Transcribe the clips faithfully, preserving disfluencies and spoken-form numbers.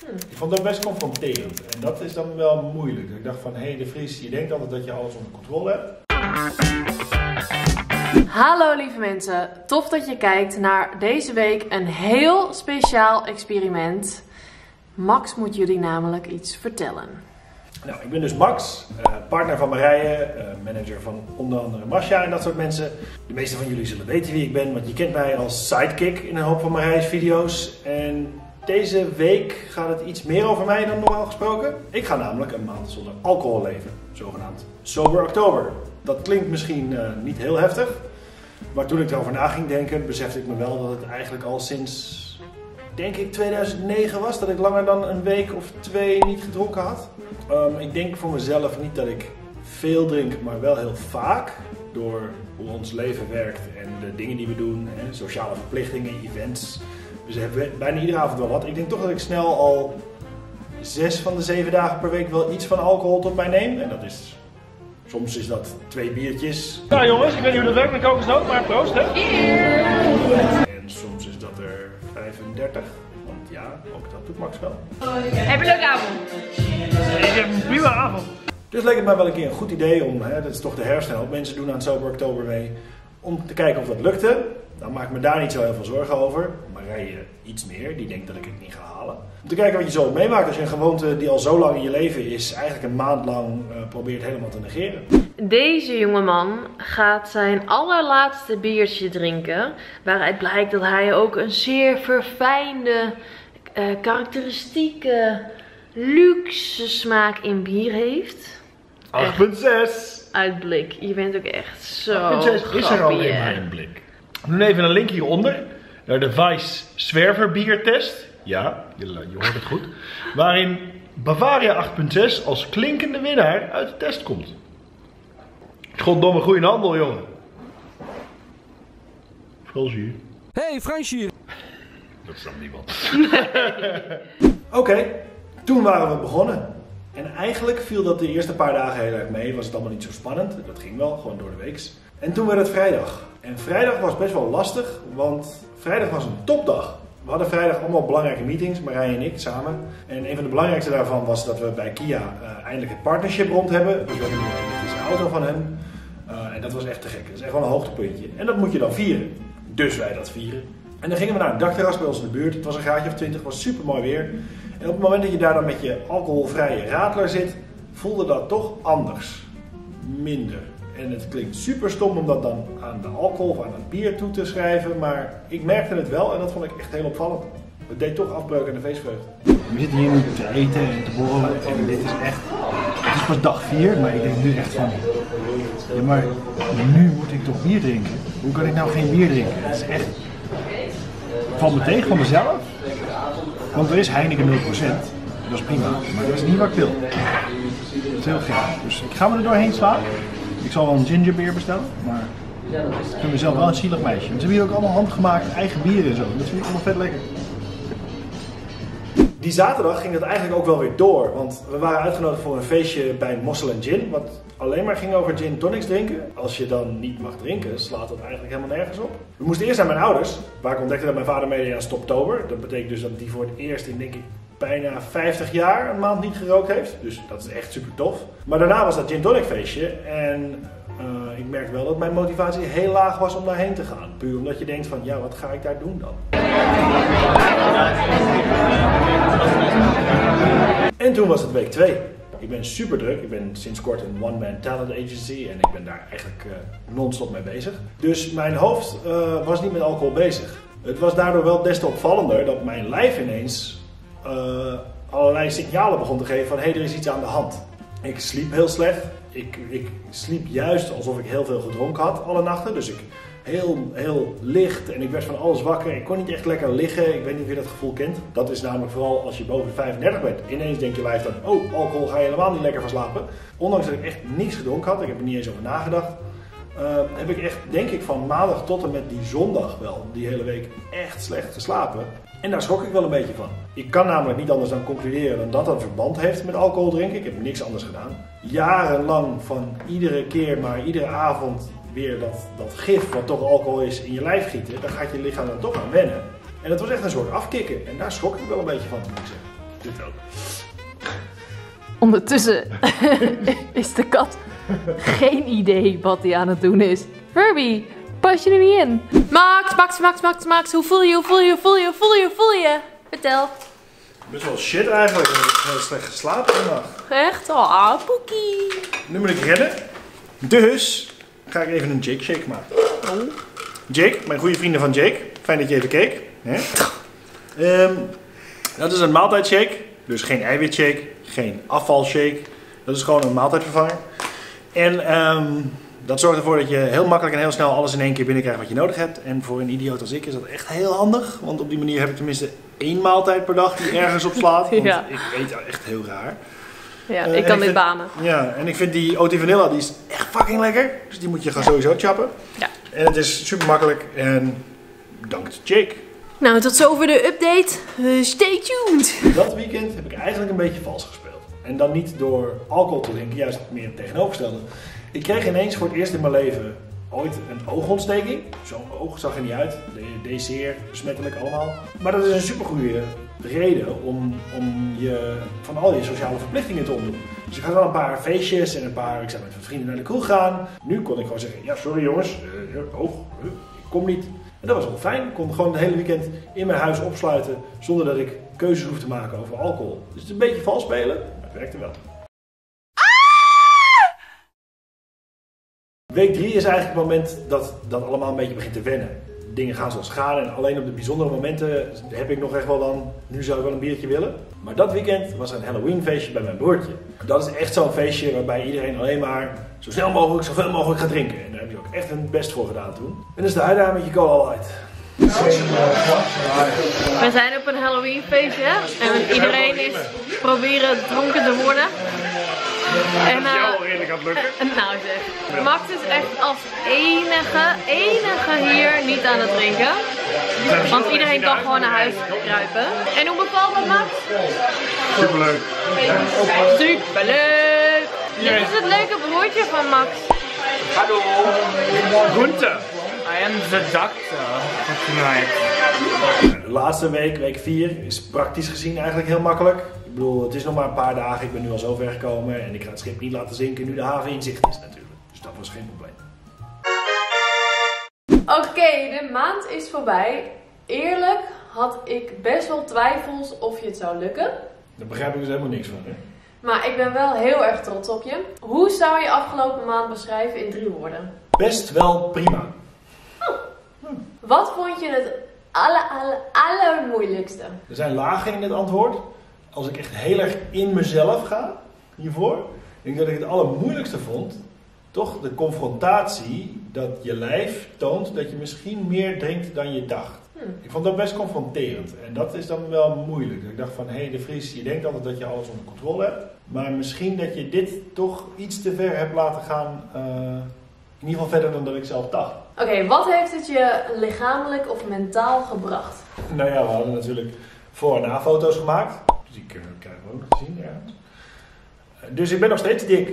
Ik vond dat best confronterend. En dat is dan wel moeilijk. Ik dacht van, hé hey, de Vries, je denkt altijd dat je alles onder controle hebt. Hallo lieve mensen, tof dat je kijkt naar deze week een heel speciaal experiment. Max moet jullie namelijk iets vertellen. Nou, ik ben dus Max, uh, partner van Marije, uh, manager van onder andere Masha en dat soort mensen. De meeste van jullie zullen weten wie ik ben, want je kent mij als sidekick in een hoop van Marije's video's. En deze week gaat het iets meer over mij dan normaal gesproken. Ik ga namelijk een maand zonder alcohol leven, zogenaamd Sober Oktober. Dat klinkt misschien uh, niet heel heftig, maar toen ik erover na ging denken, besefte ik me wel dat het eigenlijk al sinds, denk ik, tweeduizend negen was dat ik langer dan een week of twee niet gedronken had. Um, ik denk voor mezelf niet dat ik veel drink, maar wel heel vaak. Door hoe ons leven werkt en de dingen die we doen, hè, sociale verplichtingen, events. Dus we hebben bijna iedere avond wel wat. Ik denk toch dat ik snel al zes van de zeven dagen per week wel iets van alcohol tot mij neem. En dat is, soms is dat twee biertjes. Nou jongens, ik weet niet hoe dat werkt met kokosnoot, maar proost hè. En soms is dat er vijfendertig. Want ja, ook dat doet Max wel. Heb je een leuke avond? Ik heb een prima avond. Dus leek het mij wel een keer een goed idee om, hè, dat is toch de herfst en ook mensen doen aan Sober Oktober mee, om te kijken of dat lukte. Nou maak ik me daar niet zo heel veel zorgen over. Marije iets meer, die denkt dat ik het niet ga halen. Om te kijken wat je zo meemaakt als je een gewoonte die al zo lang in je leven is, eigenlijk een maand lang uh, probeert helemaal te negeren. Deze jongeman gaat zijn allerlaatste biertje drinken, waaruit blijkt dat hij ook een zeer verfijnde, uh, karakteristieke, luxe smaak in bier heeft. acht punt zes. Uit blik. Je bent ook echt zo acht punt zes is er alleen maar een blik. We doen even een link hieronder naar de Vice Zwerver biertest. Ja, je, je hoort het goed. Waarin Bavaria acht punt zes als klinkende winnaar uit de test komt. Goddomme goeie handel, jongen. Veel zuur. Hey, Fransje! Dat snapt niemand. Oké, okay, toen waren we begonnen. En eigenlijk viel dat de eerste paar dagen heel erg mee. Was het allemaal niet zo spannend. Dat ging wel, gewoon door de weeks. En toen werd het vrijdag. En vrijdag was best wel lastig, want vrijdag was een topdag. We hadden vrijdag allemaal belangrijke meetings, Marije en ik samen. En een van de belangrijkste daarvan was dat we bij Kia uh, eindelijk het partnership rond hebben. Dus we hebben een elektrische auto van hen. Uh, en dat was echt te gek. Dat is echt wel een hoogtepuntje. En dat moet je dan vieren. Dus wij dat vieren. En dan gingen we naar een dakterras bij ons in de buurt. Het was een graadje of twintig, het was super mooi weer. En op het moment dat je daar dan met je alcoholvrije radler zit, voelde dat toch anders. Minder. En het klinkt super stom om dat dan aan de alcohol of aan het bier toe te schrijven, maar ik merkte het wel en dat vond ik echt heel opvallend. Het deed toch afbreuk aan de feestvreugde. We zitten hier nu te eten en te borrelen en dit is echt, het is pas dag vier, maar ik denk nu echt van, ja maar nu moet ik toch bier drinken. Hoe kan ik nou geen bier drinken? Het is echt, het valt me tegen van mezelf, want er is Heineken nul procent, dat is prima, maar dat is niet wat ik wil. Dat is heel gek, dus ik ga me er doorheen slaan. Ik zal wel een gingerbeer bestellen, maar ik vind mezelf wel een zielig meisje. En ze hebben hier ook allemaal handgemaakt eigen bieren en zo. Dat vind ik allemaal vet lekker. Die zaterdag ging het eigenlijk ook wel weer door, want we waren uitgenodigd voor een feestje bij Mossel en Gin, wat alleen maar ging over gin tonics drinken. Als je dan niet mag drinken, slaat dat eigenlijk helemaal nergens op. We moesten eerst naar mijn ouders, waar ik ontdekte dat mijn vader meedeed aan Stoptober. Dat betekent dus dat die voor het eerst in, denk ik, bijna vijftig jaar een maand niet gerookt heeft. Dus dat is echt super tof. Maar daarna was dat gin tonic feestje en uh, ik merkte wel dat mijn motivatie heel laag was om daarheen te gaan. Puur omdat je denkt van, ja, wat ga ik daar doen dan? En toen was het week twee. Ik ben super druk. Ik ben sinds kort een one-man talent agency en ik ben daar eigenlijk uh, non-stop mee bezig. Dus mijn hoofd uh, was niet met alcohol bezig. Het was daardoor wel des te opvallender dat mijn lijf ineens uh, allerlei signalen begon te geven van hé, hey, er is iets aan de hand. Ik sliep heel slecht. Ik, ik sliep juist alsof ik heel veel gedronken had alle nachten. Dus ik heel, heel licht en ik werd van alles wakker. Ik kon niet echt lekker liggen. Ik weet niet of je dat gevoel kent. Dat is namelijk vooral als je boven de vijfendertig bent. Ineens denkt je lijf dan, oh, alcohol ga je helemaal niet lekker van slapen. Ondanks dat ik echt niets gedronken had, ik heb er niet eens over nagedacht. Uh, heb ik echt, denk ik, van maandag tot en met die zondag wel, die hele week, echt slecht geslapen. En daar schrok ik wel een beetje van. Ik kan namelijk niet anders dan concluderen dan dat dat een verband heeft met alcohol drinken. Ik heb niks anders gedaan. Jarenlang van iedere keer, maar iedere avond weer dat, dat gif wat toch alcohol is in je lijf gieten. Daar gaat je lichaam dan toch aan wennen. En dat was echt een soort afkicken. En daar schrok ik wel een beetje van, moet ik zeggen. Dit ook. Ondertussen is de kat geen idee wat hij aan het doen is. Furby, pas je er niet in? Max, Max, Max, Max, Max. Hoe voel je, hoe voel je, hoe voel je, hoe voel je, hoe voel je? Vertel. Best wel shit eigenlijk. Ik heb heel slecht geslapen vannacht. Echt? Oh, poekie. Nu moet ik rennen. Dus ga ik even een Jake shake maken. Oh. Jake, mijn goede vrienden van Jake. Fijn dat je even keek. Hè? Um, dat is een maaltijdshake. Dus geen eiwitshake, geen afvalshake. Dat is gewoon een maaltijdvervanger. En um, dat zorgt ervoor dat je heel makkelijk en heel snel alles in één keer binnenkrijgt wat je nodig hebt. En voor een idioot als ik is dat echt heel handig. Want op die manier heb ik tenminste één maaltijd per dag die ergens op slaat. Want Ja. ik eet echt heel raar. Ja, Uh, ik kan dit vind, banen. Ja, en ik vind die Oati Vanilla die is echt fucking lekker. Dus die moet je gewoon ja. sowieso chappen. Ja. En het is super makkelijk en bedankt Jake. Nou, tot zover de update. Uh, stay tuned. Dat weekend heb ik eigenlijk een beetje vals gespeeld. En dan niet door alcohol te drinken, juist meer het tegenovergestelde. Ik kreeg ineens voor het eerst in mijn leven ooit een oogontsteking. Zo'n oog zag er niet uit. Deed zeer besmettelijk allemaal. Maar dat is een supergoeie reden om, om je van al je sociale verplichtingen te ontdoen. Dus ik had wel een paar feestjes en een paar, ik zou met mijn vrienden naar de kroeg gaan. Nu kon ik gewoon zeggen, ja sorry jongens, uh, oog, uh, ik kom niet. En dat was wel fijn. Ik kon gewoon het hele weekend in mijn huis opsluiten zonder dat ik keuzes hoef te maken over alcohol. Dus het is een beetje vals spelen, maar het werkte wel. Week drie is eigenlijk het moment dat dat allemaal een beetje begint te wennen. Dingen gaan zoals gaan en alleen op de bijzondere momenten heb ik nog echt wel dan, nu zou ik wel een biertje willen. Maar dat weekend was er een Halloween feestje bij mijn broertje. Dat is echt zo'n feestje waarbij iedereen alleen maar zo snel mogelijk, zoveel mogelijk gaat drinken. En daar heb je ook echt hun best voor gedaan toen. En dus de uitdaging met je Cola Light. We zijn op een Halloween feestje en iedereen is proberen dronken te worden. En, uh, jou redelijk aan het lukken. En, nou zeg, Max is echt als enige, enige hier niet aan het drinken. Want iedereen kan gewoon naar huis kruipen. En hoe bevalt het, Max? Superleuk. Superleuk! Dit is het leuke broertje van Max. Hallo. Gunther. I am the doctor for tonight. De laatste week, week vier, is praktisch gezien eigenlijk heel makkelijk. Ik bedoel, het is nog maar een paar dagen, ik ben nu al zo ver gekomen en ik ga het schip niet laten zinken nu de haven in zicht is natuurlijk. Dus dat was geen probleem. Oké, okay, de maand is voorbij. Eerlijk had ik best wel twijfels of je het zou lukken. Daar begrijp ik dus helemaal niks van, hè? Maar ik ben wel heel erg trots op je. Hoe zou je afgelopen maand beschrijven in drie woorden? Best wel prima. Oh. Hm. Wat vond je het aller, aller, allermoeilijkste? Er zijn lagen in dit antwoord. Als ik echt heel erg in mezelf ga, hiervoor, denk ik dat ik het allermoeilijkste vond, toch de confrontatie dat je lijf toont dat je misschien meer drinkt dan je dacht. Hmm. Ik vond dat best confronterend en dat is dan wel moeilijk. Ik dacht van, hé hey, de Vries, je denkt altijd dat je alles onder controle hebt, maar misschien dat je dit toch iets te ver hebt laten gaan, uh, in ieder geval verder dan dat ik zelf dacht. Oké, okay, wat heeft het je lichamelijk of mentaal gebracht? Nou ja, we hadden natuurlijk voor- en na-foto's gemaakt. Dus ik uh, krijg we ook nog te zien ergens. Uh, dus ik ben nog steeds dik.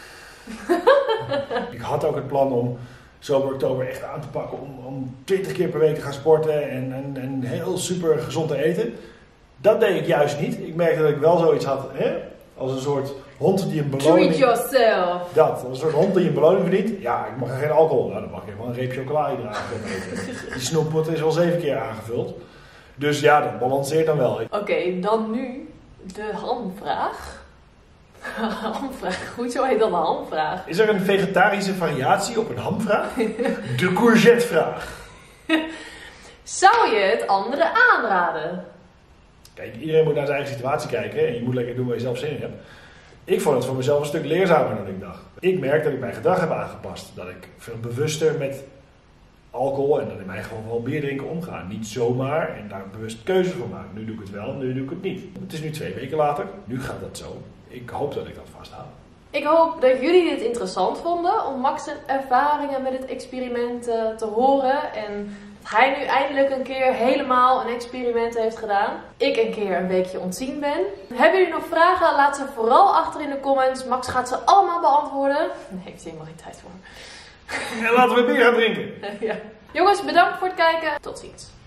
Ik had ook het plan om zomer oktober echt aan te pakken om, om twintig keer per week te gaan sporten en, en, en heel super gezond te eten. Dat deed ik juist niet. Ik merkte dat ik wel zoiets had, hè? Als een soort hond die een beloning... Treat yourself! Dat, als een soort hond die een beloning verdient. Ja, ik mag geen alcohol. Nou, dan mag ik wel een reep chocola iedere avond eten. Die snoeppot is al zeven keer aangevuld. Dus ja, dat balanceert dan wel. Oké, okay, dan nu de hamvraag. Hamvraag, goed zo heet dan de hamvraag. Is er een vegetarische variatie op een hamvraag? De courgettevraag. Zou je het anderen aanraden? Kijk, iedereen moet naar zijn eigen situatie kijken en je moet lekker doen waar je zelf zin in hebt. Ik vond het voor mezelf een stuk leerzamer dan ik dacht. Ik merk dat ik mijn gedrag heb aangepast. Dat ik veel bewuster met alcohol en dan in mijn geval wel bier drinken omgaan. Niet zomaar en daar bewust keuzes voor maken. Nu doe ik het wel, nu doe ik het niet. Het is nu twee weken later. Nu gaat dat zo. Ik hoop dat ik dat vasthoud. Ik hoop dat jullie dit interessant vonden om Max' ervaringen met het experiment uh, te horen. En dat hij nu eindelijk een keer helemaal een experiment heeft gedaan. Ik een keer een weekje ontzien ben. Hebben jullie nog vragen? Laat ze vooral achter in de comments. Max gaat ze allemaal beantwoorden. Daar heeft hij helemaal geen tijd voor. En laten we bier gaan drinken. Ja. Jongens, bedankt voor het kijken. Tot ziens.